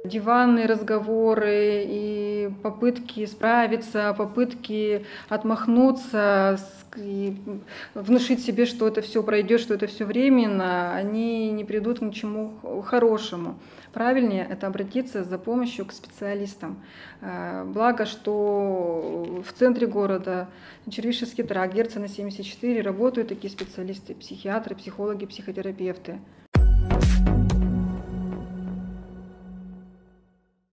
Диванные разговоры и попытки справиться, попытки отмахнуться и внушить себе, что это все пройдет, что это все временно, они не придут ни к чему хорошему. Правильнее это обратиться за помощью к специалистам. Благо, что в центре города, Червишевский тракт, Герцена 74, работают такие специалисты, психиатры, психологи, психотерапевты.